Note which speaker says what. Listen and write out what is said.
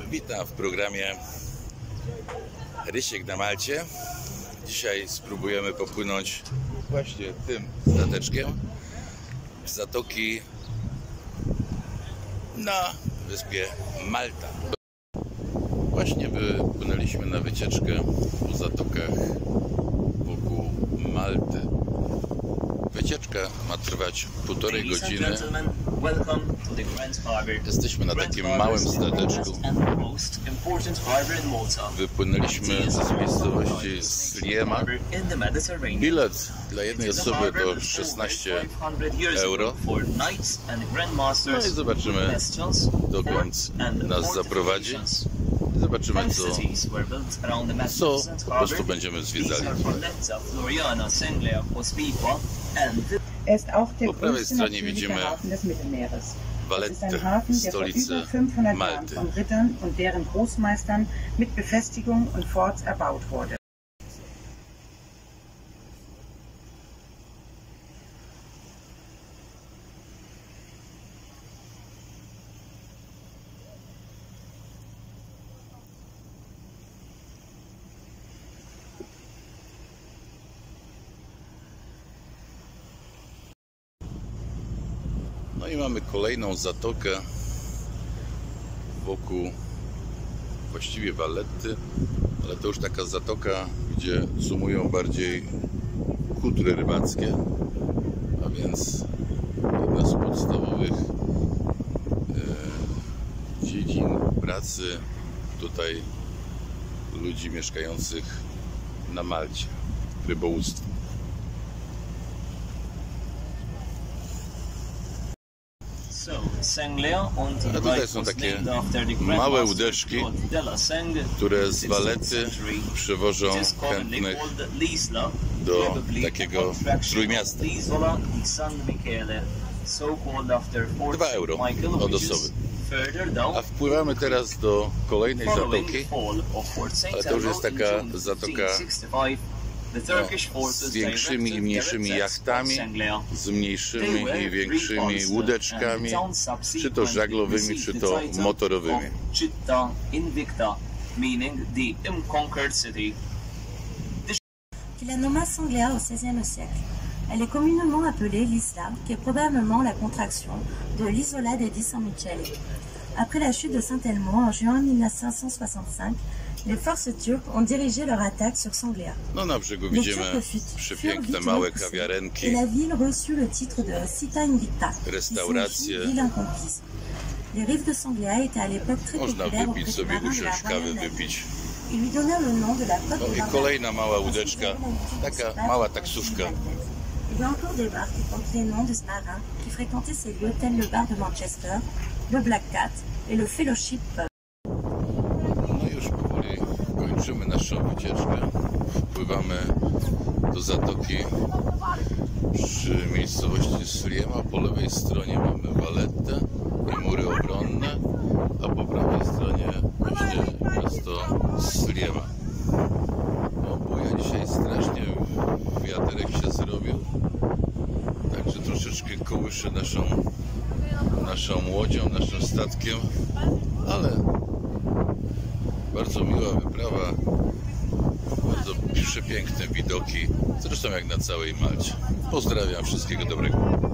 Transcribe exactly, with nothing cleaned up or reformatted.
Speaker 1: Witam w programie Rysiek na Malcie. Dzisiaj spróbujemy popłynąć właśnie tym stateczkiem z zatoki na wyspie Malta. Właśnie wypłynęliśmy na wycieczkę po zatokach wokół Malty. Wycieczka ma trwać półtorej godziny. Jesteśmy na takim małym stateczku. Wypłynęliśmy z miejscowości Sliema. Bilet dla jednej osoby to szesnaście euro. No i zobaczymy, dokąd nas zaprowadzi. Zobaczymy, co, co po prostu będziemy zwiedzali. Po prawej stronie widzimy Vallettę, stolicę Malty. No i mamy kolejną zatokę wokół właściwie Valletty, ale to już taka zatoka, gdzie sumują bardziej kutry rybackie, a więc jedna z podstawowych e, dziedzin pracy tutaj ludzi mieszkających na Malcie, rybołówstwo. A tutaj są takie małe łódeczki, które z Valletty przywożą chętnych do takiego trójmiasta. dwa euro od osoby. A wpływamy teraz do kolejnej zatoki, ale to już jest taka zatoka no, z większymi i mniejszymi jachtami, z mniejszymi i większymi łódeczkami, czy to żaglowymi, czy to motorowymi.
Speaker 2: La nomma Sanglea au seizième siècle. Elle est communément appelée l'Isla, qui est probablement la contraction de l'Isola dei Di San Michele. Après la chute de Saint-Elmo en juin mille cinq cent soixante-cinq, les forces turques ont dirigé leur attaque sur Sanglea.
Speaker 1: No na brzegu widzimy przepiękne małe kawiarenki,
Speaker 2: et la ville reçut le titre de Città Invicta,
Speaker 1: restauracje.
Speaker 2: Ville incomprise. Les rives de Sanglea étaient à l'époque très populaires auprès des marins de la Royal Navy. Ils lui donnèrent le nom de la côte
Speaker 1: No
Speaker 2: de
Speaker 1: i kolejna mała łódeczka, taka mała taksówka.
Speaker 2: Il y a encore des bars qui portent les noms des marins qui fréquentaient ces lieux tels le bar de Manchester, le Black Cat et le Fellowship.
Speaker 1: No już powoli kończymy naszą wycieczkę. Wpływamy do zatoki przy miejscowości Sliema. Po lewej stronie mamy Vallettę i mury obronne, a po prawej stronie właśnie miasto Sliema. No, buja dzisiaj strasznie, wiaterek się zrobił, także troszeczkę kołyszy naszą, naszą łodzią, naszym statkiem, ale bardzo miła wyprawa, bardzo przepiękne widoki, zresztą jak na całej Malcie. Pozdrawiam, wszystkiego dobrego.